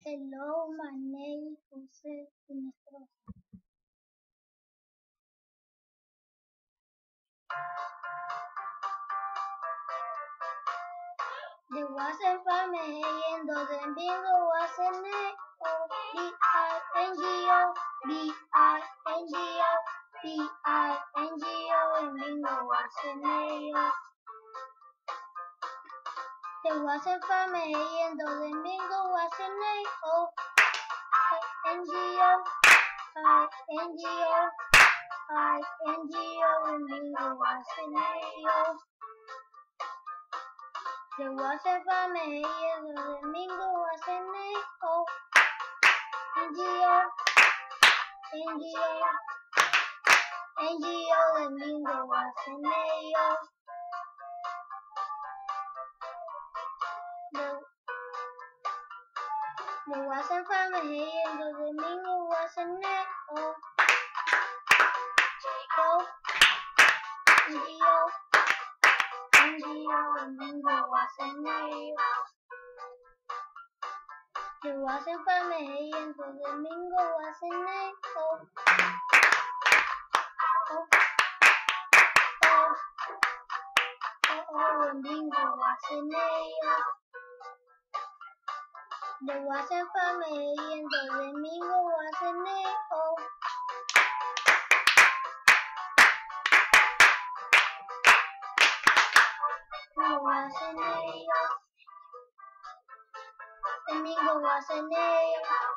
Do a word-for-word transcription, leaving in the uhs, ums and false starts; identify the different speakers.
Speaker 1: Hello, my name is Jose Sinestrosa. There was a family and the bingo was a name. O B I N G O, B I N G O, B I N G O, and bingo was a name. There was a family and the bingo was a name. O N G O, I N G O, I N G O, and bingo was a name. There was a family and the bingo was a name. O N G O, N G O, N G O, and bingo was a name. There, there was a family and the bingo was a name. O O N G O, N G O, and bingo was a name. There was a family and the bingo was a name. O O O O O, and bingo was a name. There was a family and the bingo was a name. O was a name. The bingo was a name.